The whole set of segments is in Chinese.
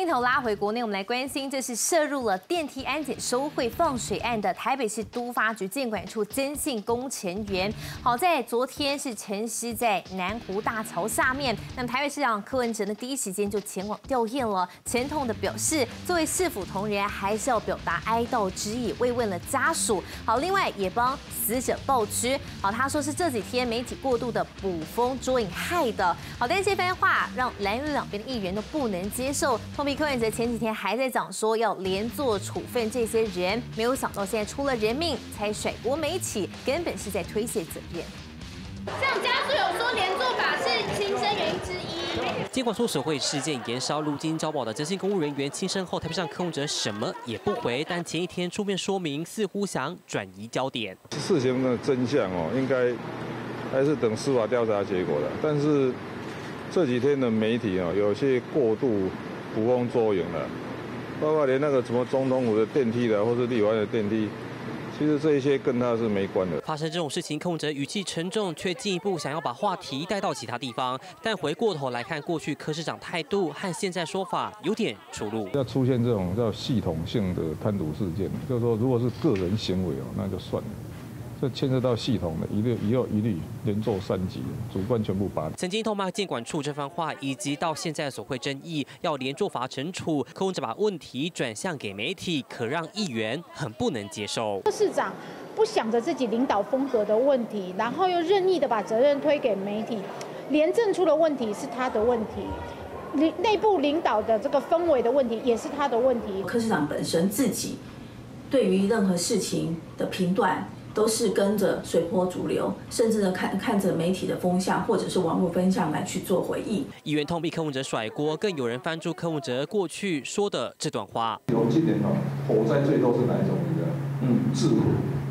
头拉回国内，我们来关心，这是涉入了电梯安检收贿放水案的台北市都发局监管处曾姓工程员。好在昨天是沉尸在南湖大桥下面，那么台北市长柯文哲呢，第一时间就前往吊唁了，沉痛的表示，作为市府同仁，还是要表达哀悼之意，慰问了家属。好，另外也帮死者抱屈。好，他说是这几天媒体过度的捕风捉影害的。好，但是这番话让蓝绿两边的议员都不能接受。痛批柯文哲前几天还在讲说要连坐处分这些人，没有想到现在出了人命才甩锅媒体，根本是在推卸责任。 像家属有说连坐法是轻生原因之一。 监管处手绘事件延烧，如今交保的曾姓公务人员轻生后，台北市长柯文哲什么也不回，但前一天出面说明，似乎想转移焦点。 事情的真相应该还是等司法调查结果的。但是这几天的媒体有些过度捕风捉影了，包括连那个什么总统府的电梯的，或是立法院的电梯。其实这一些跟他是没关的。 发生这种事情，柯文哲语气沉重，却进一步想要把话题带到其他地方。但回过头来看，过去柯市长态度和现在说法有点出入。 要出现这种叫系统性的贪渎事件，就是说，如果是个人行为那就算了。这牵涉到系统的，以后一律连坐3级，主观全部拔。 曾经痛骂监管处这番话，以及到现在所会争议要连坐罚惩处，柯文哲把问题转向给媒体，可让议员很不能接受。 市长不想着自己领导风格的问题，然后又任意的把责任推给媒体，廉政出了问题是他的问题，内部领导的这个氛围的问题也是他的问题。 柯市长本身自己对于任何事情的评断，都是跟着随波逐流，甚至呢看着媒体的风向或者是网络风向来去做回应。 议员痛批柯文哲甩锅，更有人翻出柯文哲过去说的这段话。 我们今年火灾最多是哪一种鱼的？制火。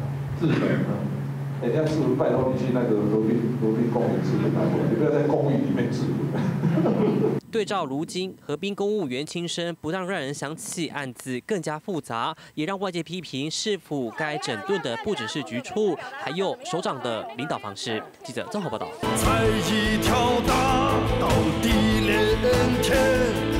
人家制火，拜托你去那个隔壁公园制火，你不要在公寓里面制火。 对照如今河滨公务员轻生，不但让人想起案子更加复杂，也让外界批评市府该整顿的不只是局处，还有首长的领导方式。记者综合报道。 才艺跳大到地连天。